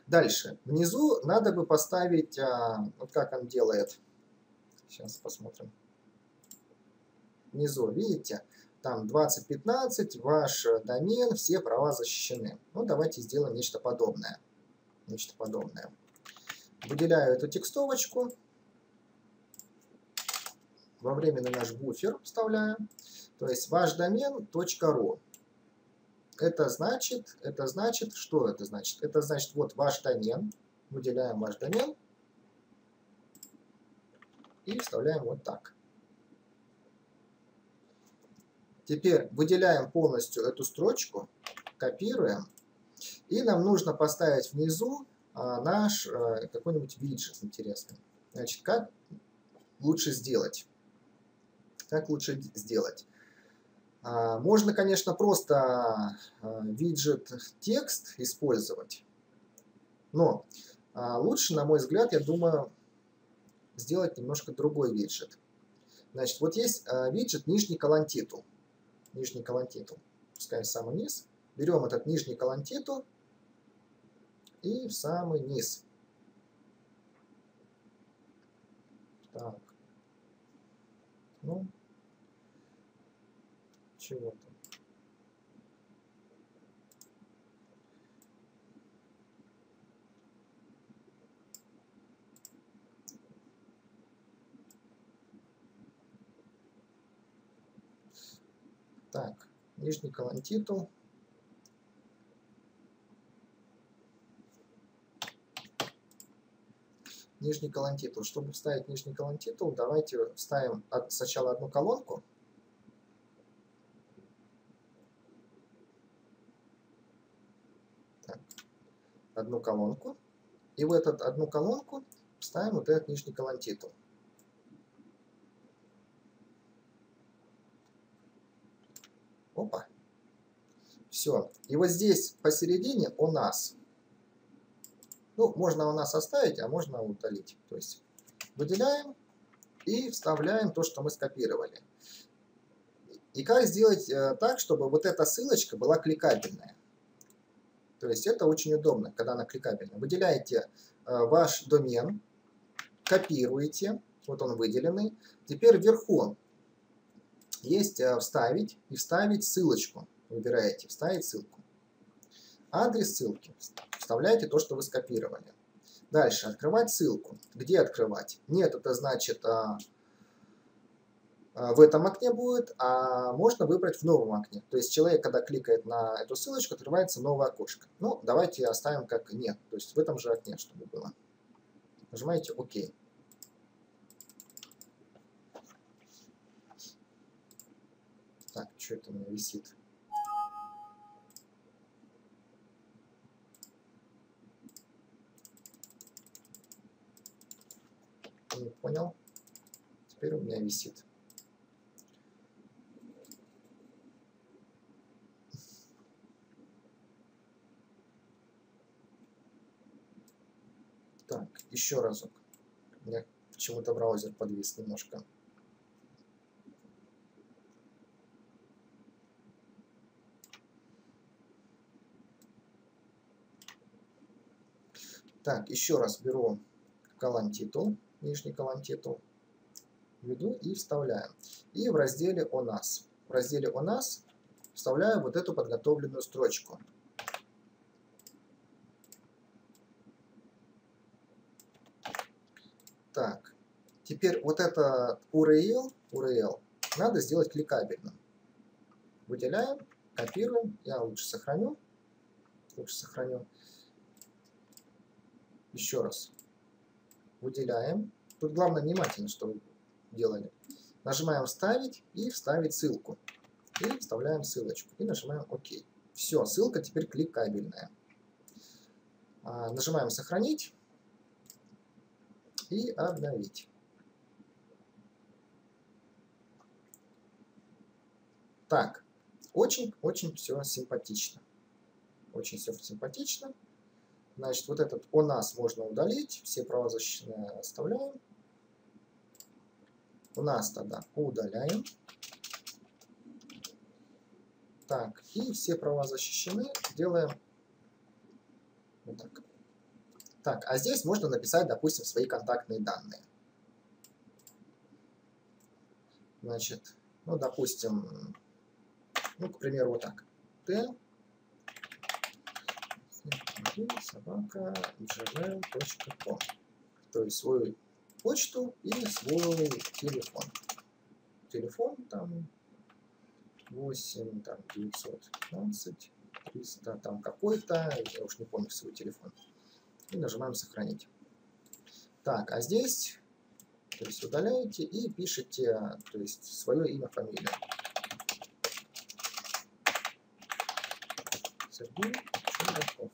Дальше. Внизу надо бы поставить, вот как он делает. Сейчас посмотрим. Внизу, видите, там 2015, ваш домен, все права защищены. Ну, давайте сделаем нечто подобное. Нечто подобное. Выделяю эту текстовочку. Во временный наш буфер вставляю. То есть ваш домен .ru. Это значит, что это значит? Это значит, вот ваш домен. Выделяем ваш домен. И вставляем вот так. Теперь выделяем полностью эту строчку, копируем. И нам нужно поставить внизу наш какой-нибудь виджет интересный. Значит, как лучше сделать? Как лучше сделать? Можно, конечно, просто виджет текст использовать. Но лучше, на мой взгляд, я думаю, сделать немножко другой виджет. Значит, вот есть виджет нижний колонн-титул. Нижний колонн-титул. Пускай в самый низ. Берем этот нижний колонн-титул и в самый низ. Так. Ну, чего там? Так, нижний колонн-титул. Нижний колонн-титул. Чтобы вставить нижний колонн-титул, давайте вставим сначала одну колонку. Так, одну колонку. И в эту одну колонку вставим вот этот нижний колонн-титул. Опа. Все. И вот здесь посередине у нас. Ну, можно у нас оставить, а можно удалить. То есть выделяем и вставляем то, что мы скопировали. И как сделать так, чтобы вот эта ссылочка была кликабельная? То есть это очень удобно, когда она кликабельная. Выделяете ваш домен, копируете, вот он выделенный. Теперь вверху есть вставить и вставить ссылочку. Выбираете вставить ссылку. Адрес ссылки. Вставляете то, что вы скопировали. Дальше открывать ссылку. Где открывать? Нет, это значит в этом окне будет, а можно выбрать в новом окне. То есть человек, когда кликает на эту ссылочку, открывается новое окошко. Ну, давайте оставим как нет. То есть в этом же окне, чтобы было. Нажимаете ОК. Так, что это у меня висит? Не понял. Теперь у меня висит. Так, еще разок. У меня почему-то браузер подвис немножко. Так, еще раз беру колонн-титул, нижний колонн-титул, введу и вставляем. И в разделе «О нас». В разделе «О нас» вставляю вот эту подготовленную строчку. Так, теперь вот этот URL надо сделать кликабельным. Выделяем, копируем, я лучше сохраню. Еще раз. Выделяем. Тут главное внимательно, что вы делали. Нажимаем «Вставить» и «Вставить ссылку». И вставляем ссылочку. И нажимаем «Ок». Все, ссылка теперь кликабельная. Нажимаем «Сохранить» и «Обновить». Так, очень все симпатично. Очень все симпатично. Значит, вот этот «О нас» можно удалить. Все права защищенные оставляем. У нас тогда удаляем. Так, и все права защищены. Делаем вот так. Так, а здесь можно написать, допустим, свои контактные данные. Значит, ну, допустим, ну, к примеру, вот так. t@gmail.com. То есть свою почту и свой телефон. Телефон там 8, там 915, 300, там какой-то, я уж не помню свой телефон. И нажимаем сохранить. Так, а здесь, то есть удаляете и пишете, то есть свое имя, фамилию. Сергей Чураков.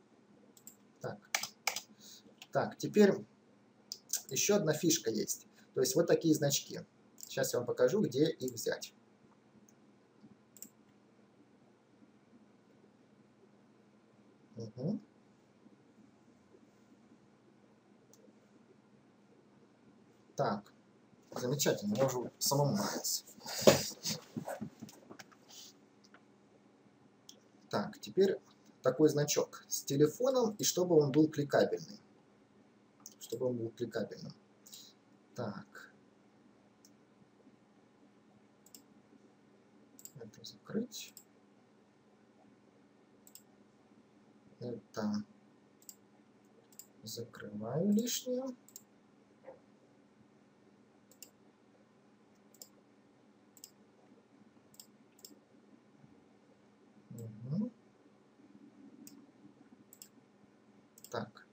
Так, теперь еще одна фишка есть. То есть вот такие значки. Сейчас я вам покажу, где их взять. Угу. Так, замечательно, мне уже самому нравится. Так, теперь такой значок с телефоном, и чтобы он был кликабельный. Чтобы он был кликабельным. Так. Это закрыть. Это закрываю лишнее. Угу. Так.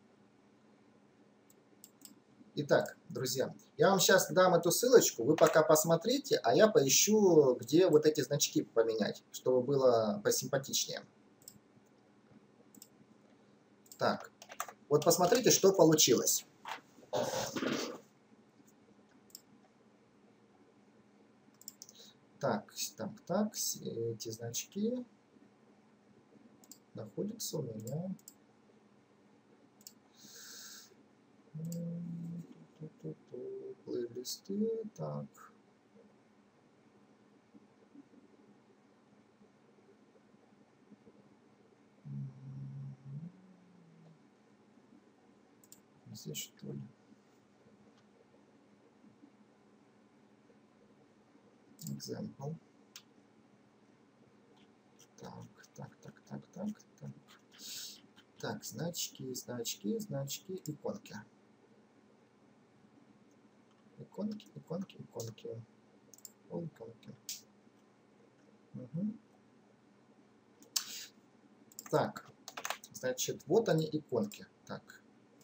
Итак, друзья, я вам сейчас дам эту ссылочку, вы пока посмотрите, а я поищу, где вот эти значки поменять, чтобы было посимпатичнее. Так, вот посмотрите, что получилось. Так, эти значки находятся у меня. Плейлисты, так. Здесь что ли? Example. Так, значки, иконки. Иконки. Угу. Так, значит, вот они, иконки. Так.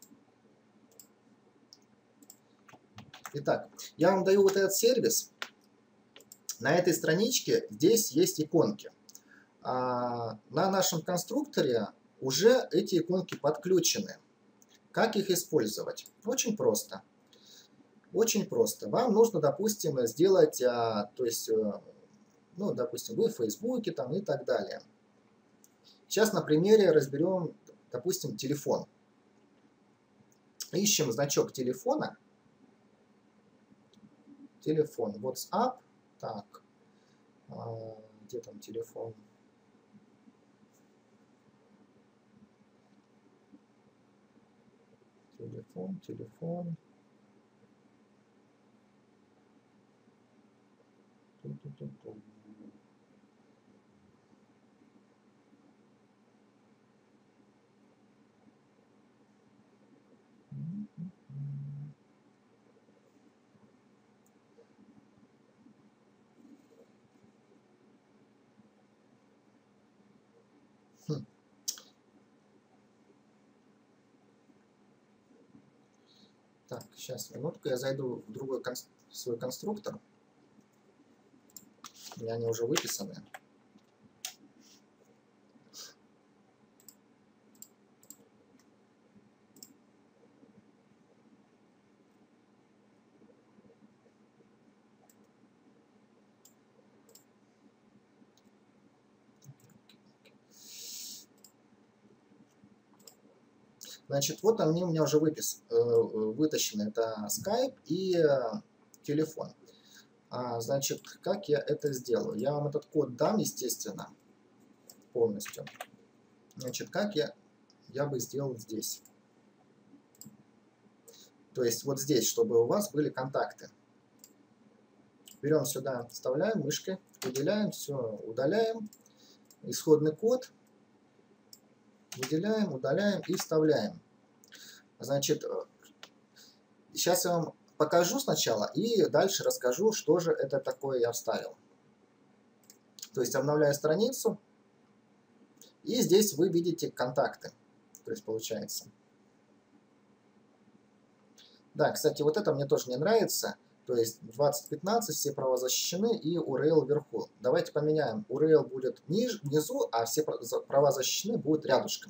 Итак, я вам даю вот этот сервис. На этой страничке здесь есть иконки. На нашем конструкторе уже эти иконки подключены. Как их использовать? Очень просто. Очень просто. Вам нужно, допустим, сделать, то есть, ну, допустим, вы в Фейсбуке там и так далее. Сейчас на примере разберем, допустим, телефон. Ищем значок телефона. Телефон. WhatsApp. Так. Где там телефон? Телефон. Так, сейчас, минутку, я зайду в другой свой конструктор. У меня они уже выписаны. Значит, вот они у меня уже вытащены. Это Skype и телефон. Значит, как я это сделаю? Я вам этот код дам, естественно, полностью. Значит, как я бы сделал здесь. То есть вот здесь, чтобы у вас были контакты. Берем сюда, вставляем мышкой, выделяем, все, удаляем. Исходный код. Выделяем, удаляем и вставляем. Значит, сейчас я вам покажу сначала и дальше расскажу, что же это такое я вставил. То есть обновляю страницу. И здесь вы видите контакты. То есть получается. Да, кстати, вот это мне тоже не нравится. То есть 2015 все права защищены и URL вверху. Давайте поменяем. URL будет внизу, а все права защищены будут рядышком.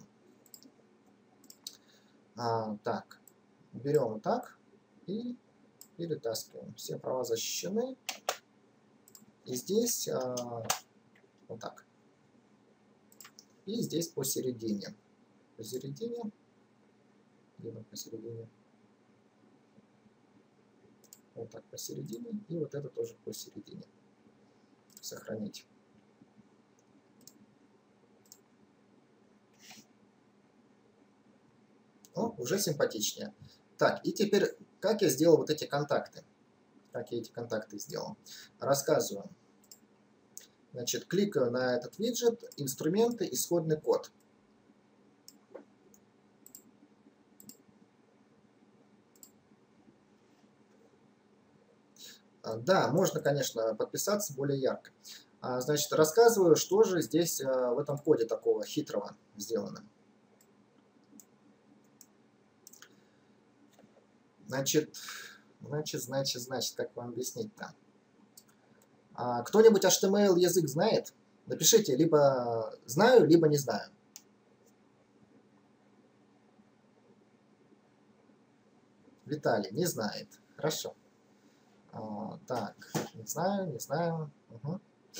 Так, берем вот так и перетаскиваем. Все права защищены. И здесь вот так. И здесь посередине. Посередине. Где мы посередине? Вот так посередине. И вот это тоже посередине. Сохранить. О, уже симпатичнее. Так, и теперь, как я сделал вот эти контакты? Как я эти контакты сделал? Рассказываю. Значит, кликаю на этот виджет, инструменты, исходный код. Да, можно, конечно, подписаться более ярко. Значит, рассказываю, что же здесь в этом коде такого хитрого сделано. Значит, как вам объяснить-то? Кто-нибудь HTML язык знает? Напишите, либо знаю, либо не знаю. Виталий не знает. Хорошо. Так, не знаю. Угу.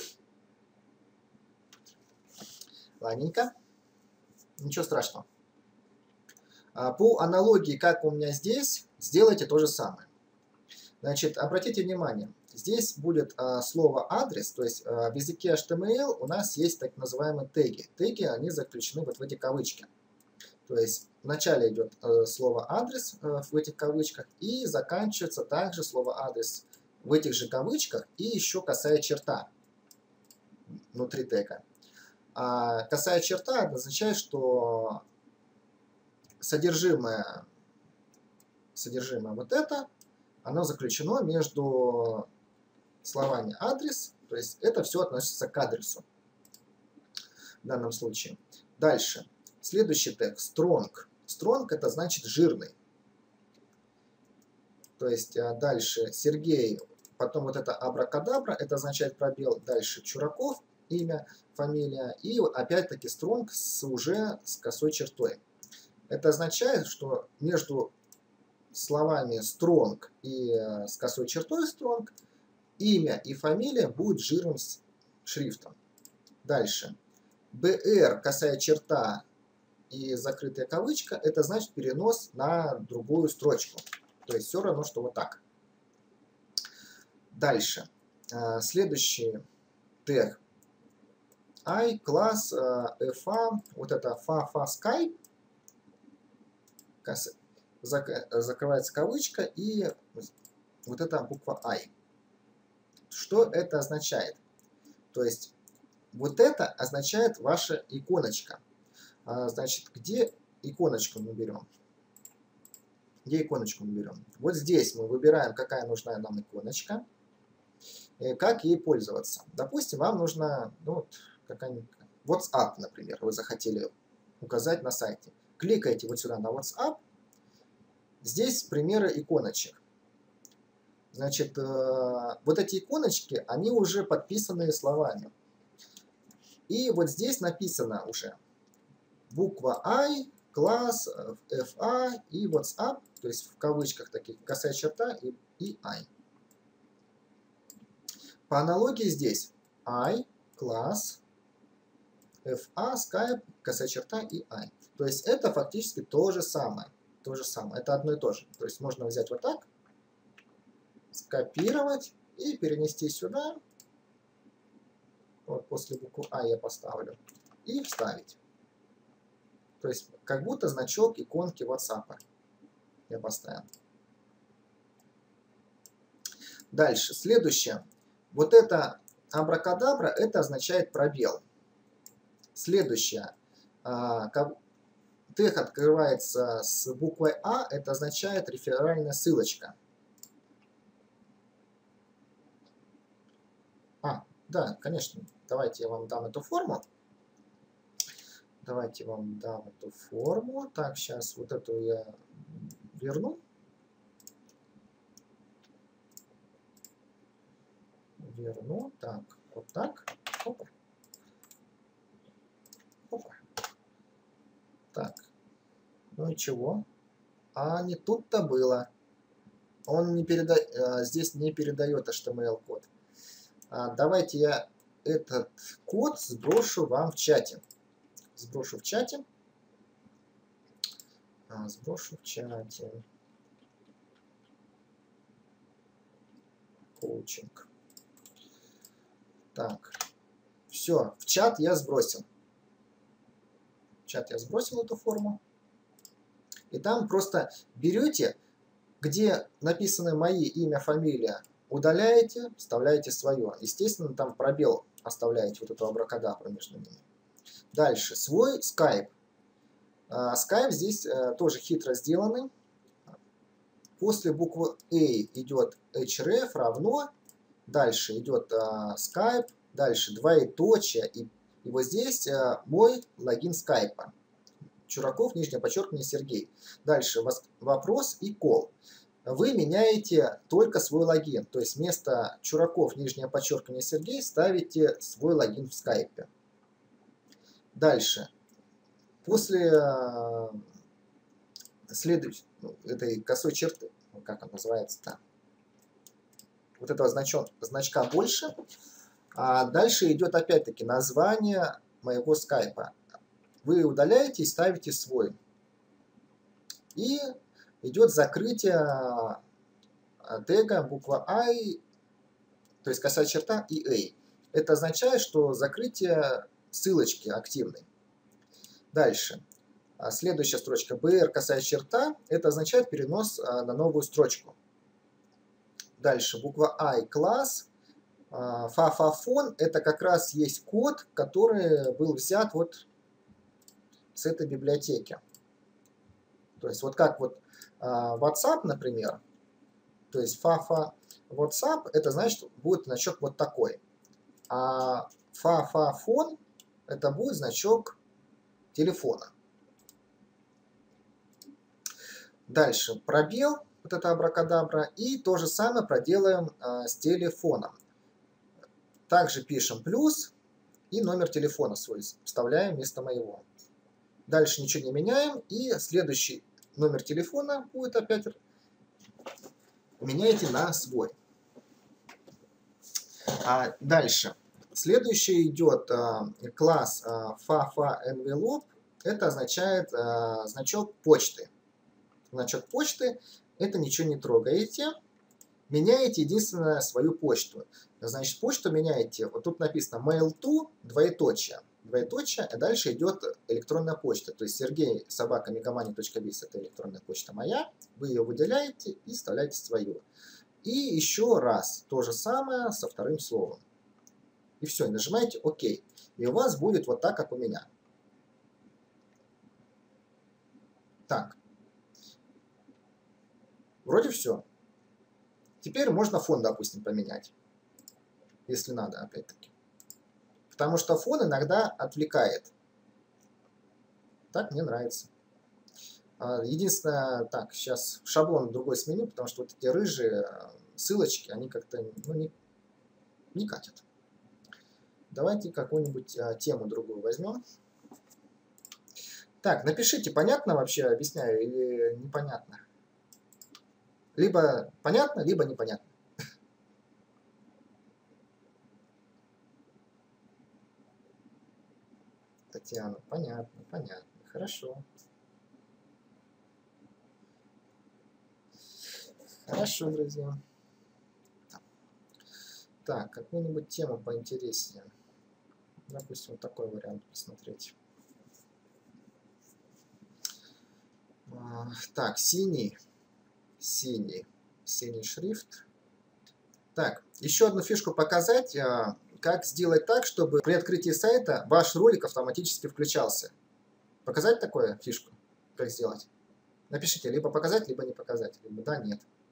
Ладненько. Ничего страшного. По аналогии, как у меня здесь, сделайте то же самое. Значит, обратите внимание, здесь будет слово адрес, то есть в языке HTML у нас есть так называемые теги. Теги, они заключены вот в эти кавычки. То есть вначале идет слово адрес в этих кавычках и заканчивается также слово адрес в этих же кавычках и еще косая черта внутри тега. Косая черта означает, что содержимое вот это, оно заключено между словами адрес, то есть это все относится к адресу в данном случае. Дальше. Следующий тег strong. Strong это значит жирный. То есть дальше Сергей, потом вот это абракадабра, это означает пробел. Дальше Чураков, имя, фамилия. И опять-таки strong уже с косой чертой. Это означает, что между словами strong и с косой чертой strong имя и фамилия будет жирным шрифтом. Дальше. BR, косая черта и закрытая кавычка, это значит перенос на другую строчку. То есть все равно, что вот так. Дальше. Следующий тег. I, класс, FA, вот это FA Skype. Закрывается кавычка и вот эта буква I. Что это означает? То есть вот это означает ваша иконочка. Значит, где иконочку мы берем? Где иконочку мы берем? Вот здесь мы выбираем, какая нужна нам иконочка, и как ей пользоваться. Допустим, вам нужна какая-нибудь WhatsApp, например, вы захотели указать на сайте. Кликаете вот сюда на WhatsApp. Здесь примеры иконочек. Значит, вот эти иконочки, они уже подписаны словами. И вот здесь написано уже буква I, класс, FA и WhatsApp, то есть в кавычках таких косая черта и I. По аналогии здесь I, класс, FA, Skype, косая черта и I. То есть это фактически то же самое. Это одно и то же. То есть можно взять вот так, скопировать и перенести сюда. Вот после буквы А я поставлю. И вставить. То есть как будто значок иконки WhatsApp я поставил. Дальше, следующее. Вот это абракадабра, это означает пробел. Следующее. Тег открывается с буквой А, это означает реферальная ссылочка. Да, конечно. Давайте я вам дам эту форму. Давайте я вам дам эту форму. Так, сейчас вот эту я верну. Так, вот так. Опа. Опа. Так. Ну и чего? А не тут-то было. Он не здесь не передает HTML-код. Давайте я этот код сброшу вам в чате. Сброшу в чате. Сброшу в чате. Коучинг. Так. Все, в чат я сбросил. В чат я сбросил эту форму. И там просто берете, где написаны мои имя, фамилия, удаляете, вставляете свое. Естественно, там пробел оставляете, вот эту абракадабру между ними. Дальше, свой Skype. Skype здесь тоже хитро сделанный. После буквы A идет href равно. Дальше идет Skype. Дальше двоеточие. И вот здесь мой логин скайпа. Чураков, нижнее подчеркивание, Сергей. Дальше вопрос и call. Вы меняете только свой логин. То есть вместо Чураков, нижнее подчеркивание, Сергей ставите свой логин в скайпе. Дальше. После следующей этой косой черты, как он называется-то, вот этого значка больше. Дальше идет опять-таки название моего скайпа. Вы удаляете и ставите свой. И идет закрытие тега буква I, то есть косая черта и A. Это означает, что закрытие ссылочки активной. Дальше. Следующая строчка BR косая черта. Это означает перенос на новую строчку. Дальше буква I класс. Фафафон это как раз есть код, который был взят вот с этой библиотеки. То есть вот как вот WhatsApp, например. То есть фафа WhatsApp это значит будет значок вот такой. А фафафон это будет значок телефона. Дальше пробел, вот это абракадабра, и то же самое проделаем с телефоном. Также пишем плюс и номер телефона свой вставляем вместо моего. Дальше ничего не меняем, и следующий номер телефона будет опять меняете на свой. Дальше. Следующий идет класс FaFaEnvelope. Это означает значок почты. Значок почты это ничего не трогаете. Меняете единственное свою почту. Значит, почту меняете. Вот тут написано mail to, двоеточие. Двоеточие, а дальше идет электронная почта. То есть sergey@megomani.biz это электронная почта моя. Вы ее выделяете и вставляете свою. И еще раз то же самое со вторым словом. И все, и нажимаете ОК. И у вас будет вот так, как у меня. Так. Вроде все. Теперь можно фон, допустим, поменять. Если надо, опять-таки. Потому что фон иногда отвлекает. Так мне нравится. Единственное, так, сейчас шаблон другой сменю, потому что вот эти рыжие ссылочки, они как-то не катят. Давайте какую-нибудь тему другую возьмем. Так, напишите, понятно вообще объясняю или непонятно? Либо понятно, либо непонятно. Татьяна, понятно, понятно. Хорошо. Хорошо, друзья. Так, какую-нибудь тему поинтереснее. Допустим, вот такой вариант посмотреть. Так, синий шрифт. Так, еще одну фишку показать. Как сделать так, чтобы при открытии сайта ваш ролик автоматически включался. Показать такую фишку? Как сделать? Напишите, либо показать, либо не показать. Либо да, нет.